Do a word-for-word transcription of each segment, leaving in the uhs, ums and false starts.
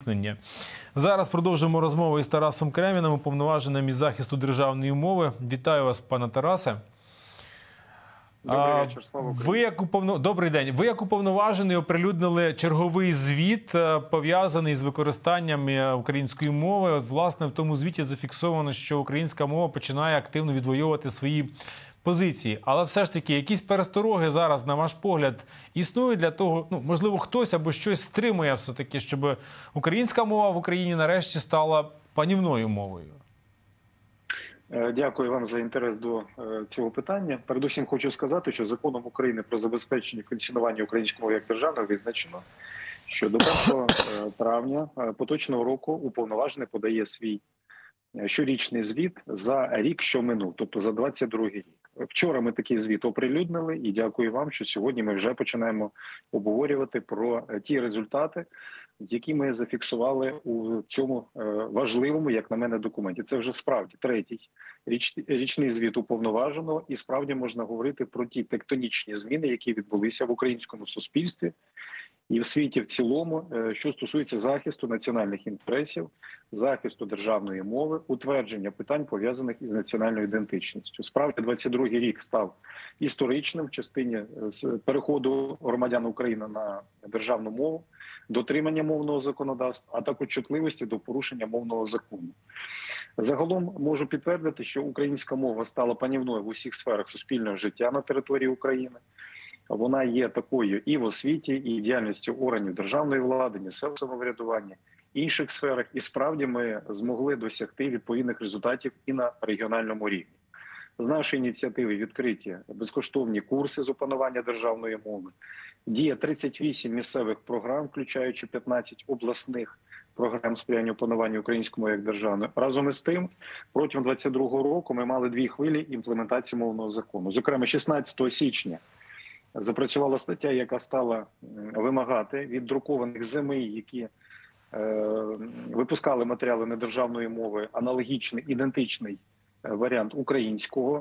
зникнення. Зараз продовжимо розмову із Тарасом Креміним, уповноваженим із захисту державної мови. Вітаю вас, пане Тарасе. Добрий вечір, слава Україні. Ви як уповно... Добрий день. Ви як уповноважений оприлюднили черговий звіт, пов'язаний з використанням української мови. От, власне, в тому звіті зафіксовано, що українська мова починає активно відвоювати свої позиції. Але все ж таки, якісь перестороги зараз, на ваш погляд, існують для того, ну, можливо, хтось або щось стримує все-таки, щоб українська мова в Україні нарешті стала панівною мовою? Дякую вам за інтерес до цього питання. Передусім хочу сказати, що Законом України про забезпечення функціонування української мови як державної визначено, що до першого травня поточного року уповноважений подає свій щорічний звіт за рік, що минув, тобто за двадцять другий рік. Вчора ми такий звіт оприлюднили і дякую вам, що сьогодні ми вже починаємо обговорювати про ті результати, які ми зафіксували у цьому важливому, як на мене, документі. Це вже справді третій річ, річний звіт уповноваженого, і справді можна говорити про ті тектонічні зміни, які відбулися в українському суспільстві і в світі в цілому, що стосується захисту національних інтересів, захисту державної мови, утвердження питань, пов'язаних із національною ідентичністю. Справді, двадцять другий рік став історичним в частині переходу громадян України на державну мову, дотримання мовного законодавства, а також чутливості до порушення мовного закону. Загалом можу підтвердити, що українська мова стала панівною в усіх сферах суспільного життя на території України. Вона є такою і в освіті, і в діяльності органів державної влади, місцевого самоврядування, інших сферах. І справді ми змогли досягти відповідних результатів і на регіональному рівні. З нашої ініціативи відкриті безкоштовні курси з опанування державної мови. Діє тридцять вісім місцевих програм, включаючи п'ятнадцять обласних програм сприяння опануванню української мови як державної. Разом із тим, протягом двадцять другого року ми мали дві хвилі імплементації мовного закону. Зокрема, шістнадцятого січня запрацювала стаття, яка стала вимагати від друкованих ЗМІ, які е, випускали матеріали недержавної мови, аналогічний, ідентичний варіант українського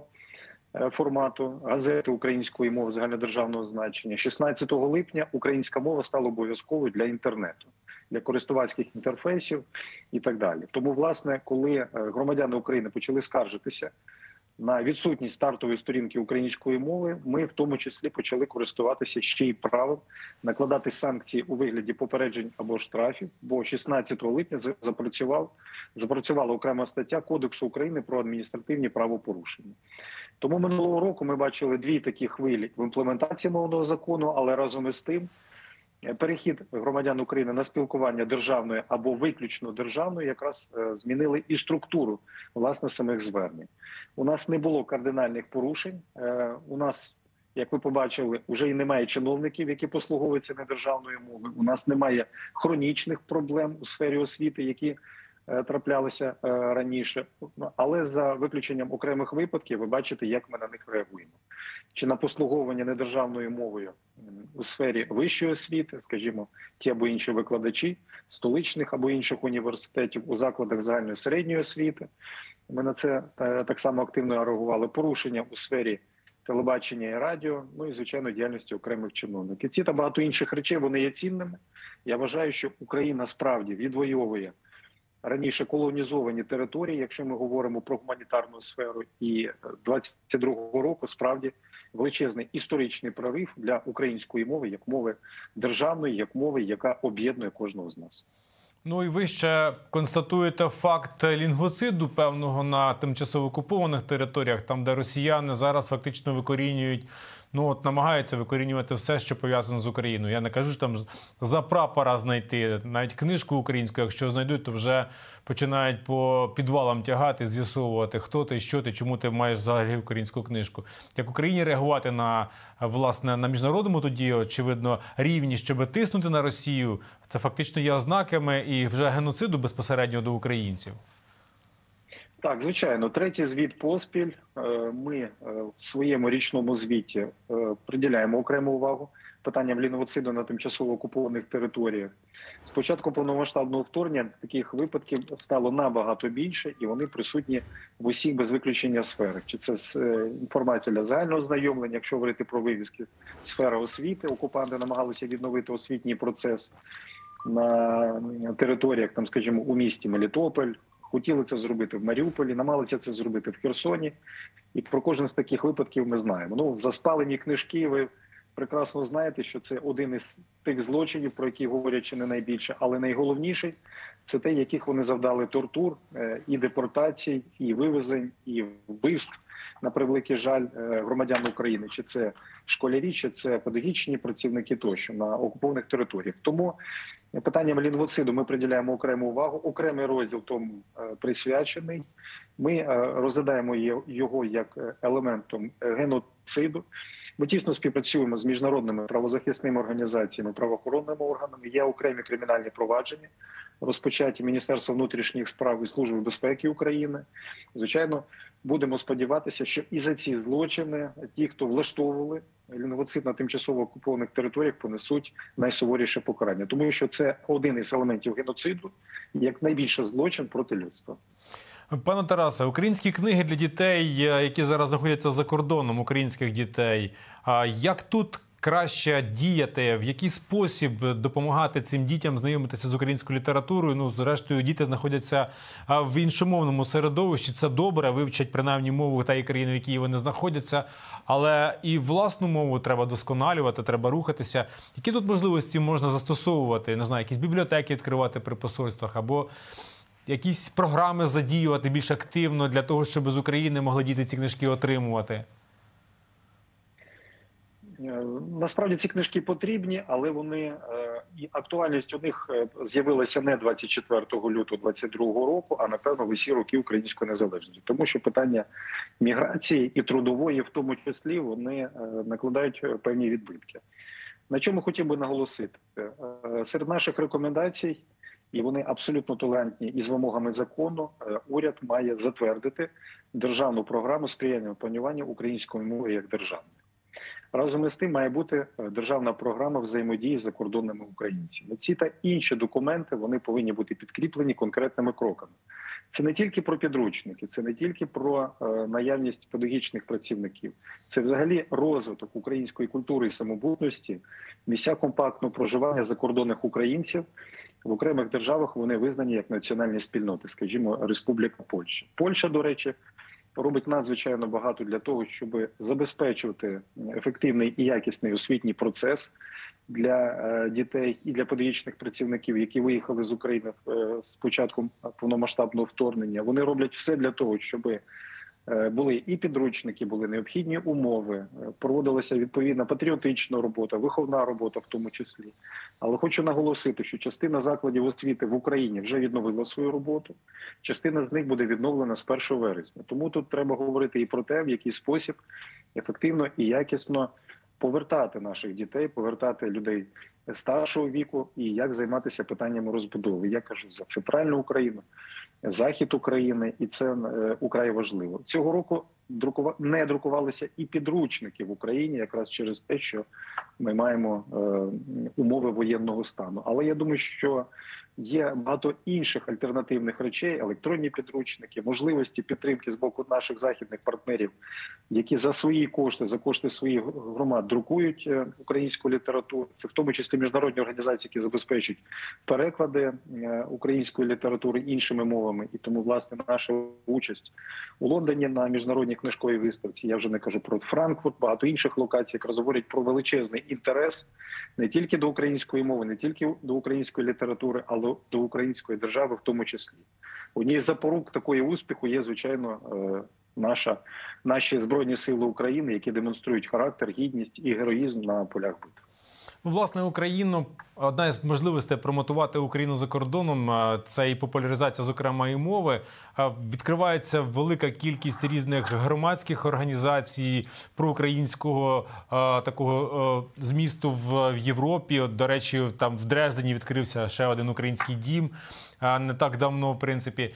формату, газети української мови загальнодержавного значення. шістнадцятого липня українська мова стала обов'язковою для інтернету, для користувацьких інтерфейсів і так далі. Тому, власне, коли громадяни України почали скаржитися на відсутність стартової сторінки української мови, ми в тому числі почали користуватися ще й правом накладати санкції у вигляді попереджень або штрафів, бо шістнадцятого липня запрацював, запрацювала окрема стаття Кодексу України про адміністративні правопорушення. Тому минулого року ми бачили дві такі хвилі в імплементації мовного закону, але разом із тим перехід громадян України на спілкування державною або виключно державною якраз змінили і структуру, власне, самих звернень. У нас не було кардинальних порушень. У нас, як ви побачили, вже і немає чиновників, які послуговуються недержавною мовою. У нас немає хронічних проблем у сфері освіти, які траплялися раніше. Але за виключенням окремих випадків ви бачите, як ми на них реагуємо. Чи на послуговування недержавною мовою у сфері вищої освіти, скажімо, ті або інші викладачі столичних або інших університетів у закладах загальної середньої освіти. Ми на це так само активно реагували. Порушення у сфері телебачення і радіо, ну і, звичайно, діяльності окремих чиновників. Ці та багато інших речей, вони є цінними. Я вважаю, що Україна справді відвоює раніше колонізовані території, якщо ми говоримо про гуманітарну сферу, і двадцять другого року справді величезний історичний прорив для української мови, як мови державної, як мови, яка об'єднує кожного з нас. Ну і ви ще констатуєте факт лінгвоциду певного на тимчасово окупованих територіях, там, де росіяни зараз фактично викорінюють, ну от намагаються викорінювати все, що пов'язано з Україною. Я не кажу, що там за прапора знайти, навіть книжку українську, якщо знайдуть, то вже починають по підвалам тягати, з'ясовувати, хто ти, що ти, чому ти маєш взагалі українську книжку. Як Україні реагувати на, власне, на міжнародному тоді, очевидно, рівні, щоб тиснути на Росію, це фактично є ознаками і вже геноциду безпосередньо до українців? Так, звичайно. Третій звіт поспіль. Ми в своєму річному звіті приділяємо окрему увагу питанням лінгвоциду на тимчасово окупованих територіях. З початку повномасштабного вторгнення таких випадків стало набагато більше, і вони присутні в усіх без виключення сферах. Чи це інформація для загального знайомлення, якщо говорити про вивіски, сфера освіти, окупанти намагалися відновити освітній процес. на територіях, там, скажімо, у місті Мелітополь, хотіли це зробити в Маріуполі, намагалися це зробити в Херсоні. І про кожен з таких випадків ми знаємо. Ну, за спалені книжки ви прекрасно знаєте, що це один із тих злочинів, про які говорять чи не найбільше, але найголовніший – це те, яких вони завдали тортур, і депортацій, і вивезень, і вбивств, на превеликий жаль, громадян України. Чи це школярі, чи це педагогічні працівники тощо на окупованих територіях. Тому питанням лінгвоциду ми приділяємо окрему увагу, окремий розділ тому присвячений. Ми розглядаємо його як елементом геноциду. Ми тісно співпрацюємо з міжнародними правозахисними організаціями, правоохоронними органами. Є окремі кримінальні провадження, розпочаті Міністерством внутрішніх справ і Служби безпеки України. Звичайно, будемо сподіватися, що і за ці злочини ті, хто влаштовували лінгвоцид на тимчасово окупованих територіях, понесуть найсуворіше покарання. Тому що це один із елементів геноциду, як найбільший злочин проти людства. Пане Тарасе, українські книги для дітей, які зараз знаходяться за кордоном, українських дітей, як тут краще діяти, в який спосіб допомагати цим дітям знайомитися з українською літературою? Ну, зрештою, діти знаходяться в іншомовному середовищі, це добре, вивчать принаймні мову тієї країни, в якій вони знаходяться, але і власну мову треба досконалювати, треба рухатися. Які тут можливості можна застосовувати? Не знаю, якісь бібліотеки відкривати при посольствах або якісь програми задіювати більш активно для того, щоб з України могли діти ці книжки отримувати? Насправді ці книжки потрібні, але вони, і актуальність у них з'явилася не двадцять четвертого лютого двадцять другого року, а напевно в усі роки української незалежності. Тому що питання міграції і трудової в тому числі вони накладають певні відбитки. На чому хотів би наголосити? Серед наших рекомендацій, і вони абсолютно толерантні із вимогами закону, уряд має затвердити державну програму сприяння опануванню української мови як державної. Разом із тим має бути державна програма взаємодії з закордонними українцями. Ці та інші документи, вони повинні бути підкріплені конкретними кроками. Це не тільки про підручники, це не тільки про е, наявність педагогічних працівників. Це взагалі розвиток української культури і самобутності, місця компактного проживання закордонних українців. В окремих державах вони визнані як національні спільноти, скажімо, Республіка Польща. Польща, до речі, робить надзвичайно багато для того, щоб забезпечувати ефективний і якісний освітній процес для дітей і для педагогічних працівників, які виїхали з України з початком повномасштабного вторгнення. Вони роблять все для того, щоб були і підручники, були необхідні умови, проводилася відповідна патріотична робота, виховна робота в тому числі. Але хочу наголосити, що частина закладів освіти в Україні вже відновила свою роботу, частина з них буде відновлена з першого вересня. Тому тут треба говорити і про те, в який спосіб ефективно і якісно повертати наших дітей, повертати людей старшого віку і як займатися питаннями розбудови. Я кажу за центральну Україну, захід України, і це украй важливо. Цього року не друкувалися і підручники в Україні, якраз через те, що ми маємо умови воєнного стану. Але я думаю, що є багато інших альтернативних речей, електронні підручники, можливості підтримки з боку наших західних партнерів, які за свої кошти, за кошти своїх громад друкують українську літературу. Це в тому числі міжнародні організації, які забезпечують переклади української літератури іншими мовами. І тому, власне, наша участь у Лондоні на міжнародній книжковій виставці, я вже не кажу про Франкфурт, багато інших локацій, якраз говорять про величезний інтерес не тільки до української мови, не тільки до української літератури, але до української держави в тому числі. Однією з запорук такої успіху є, звичайно, наша, наші Збройні Сили України, які демонструють характер, гідність і героїзм на полях битв. Власне, Україну, одна із можливостей промотувати Україну за кордоном – це і популяризація, зокрема, і мови. Відкривається велика кількість різних громадських організацій проукраїнського такого змісту в Європі. От, до речі, там в Дрездені відкрився ще один український дім не так давно, в принципі.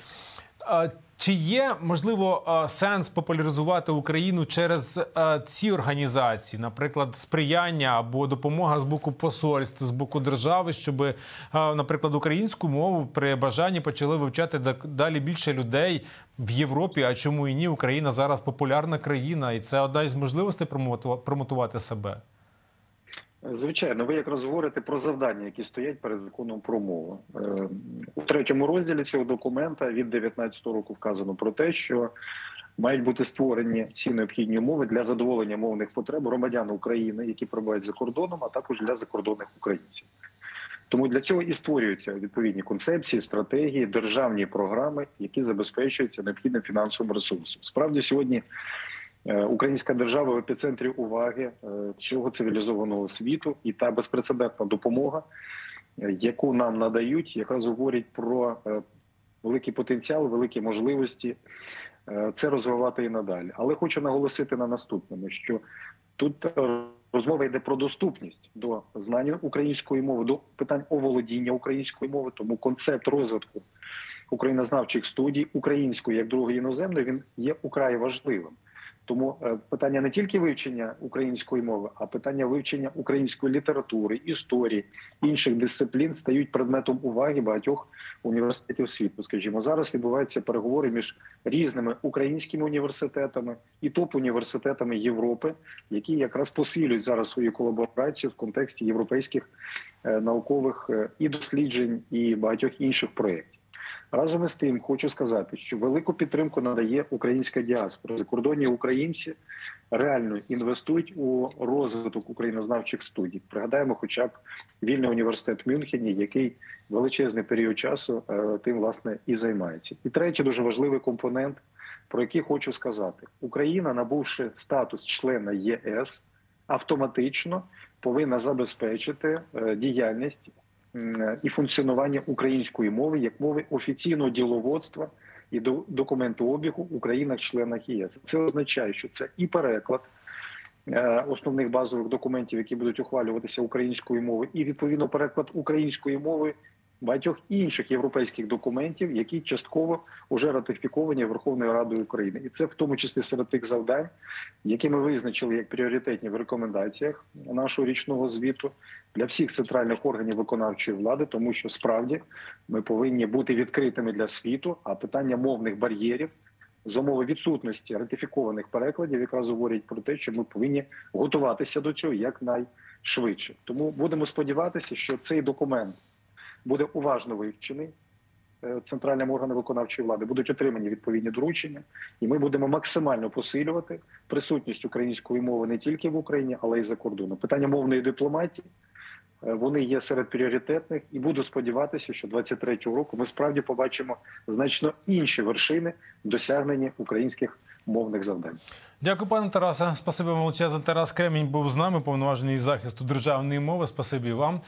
Чи є, можливо, сенс популяризувати Україну через ці організації, наприклад, сприяння або допомога з боку посольств, з боку держави, щоб, наприклад, українську мову при бажанні почали вивчати далі більше людей в Європі, а чому і ні? Україна зараз популярна країна, і це одна із можливостей промотувати себе. Звичайно, ви якраз говорите про завдання, які стоять перед законом про мову. Е, У третьому розділі цього документа від дев'ятнадцятого року вказано про те, що мають бути створені всі необхідні умови для задоволення мовних потреб громадян України, які перебувають за кордоном, а також для закордонних українців. Тому для цього і створюються відповідні концепції, стратегії, державні програми, які забезпечуються необхідним фінансовим ресурсом. Справді, сьогодні українська держава в епіцентрі уваги всього цивілізованого світу, і та безпрецедентна допомога, яку нам надають, якраз говорить про великий потенціал, великі можливості це розвивати і надалі. Але хочу наголосити на наступному, що тут розмова йде про доступність до знання української мови, до питань оволодіння української мови, тому концепт розвитку українознавчих студій української як другої іноземної, він є украй важливим. Тому питання не тільки вивчення української мови, а питання вивчення української літератури, історії, інших дисциплін стають предметом уваги багатьох університетів світу. Скажімо, зараз відбуваються переговори між різними українськими університетами і топ-університетами Європи, які якраз посилюють зараз свою колаборацію в контексті європейських наукових і досліджень, і багатьох інших проєктів. Разом із тим, хочу сказати, що велику підтримку надає українська діаспора. Закордонні українці реально інвестують у розвиток українознавчих студій. Пригадаємо хоча б вільний університет в Мюнхені, який величезний період часу тим, власне, і займається. І третій дуже важливий компонент, про який хочу сказати. Україна, набувши статус члена ЄС, автоматично повинна забезпечити діяльність і функціонування української мови як мови офіційного діловодства і документообігу у країнах-членах ЄС. Це означає, що це і переклад основних базових документів, які будуть ухвалюватися українською мовою, і, відповідно, переклад української мови багатьох інших європейських документів, які частково вже ратифіковані Верховною Радою України. І це в тому числі серед тих завдань, які ми визначили як пріоритетні в рекомендаціях нашого річного звіту для всіх центральних органів виконавчої влади, тому що справді ми повинні бути відкритими для світу, а питання мовних бар'єрів з умови відсутності ратифікованих перекладів якраз говорять про те, що ми повинні готуватися до цього якнайшвидше. Тому будемо сподіватися, що цей документ буде уважно вивчений центральним органам виконавчої влади, будуть отримані відповідні доручення, і ми будемо максимально посилювати присутність української мови не тільки в Україні, але й за кордоном. Питання мовної дипломатії, вони є серед пріоритетних, і буду сподіватися, що двадцять третього року ми справді побачимо значно інші вершини досягнення українських мовних завдань. Дякую, пане Тарасе. Спасибі вам величезне. Тарас Кремінь був з нами, повноважений із захисту державної мови. Спасибі вам.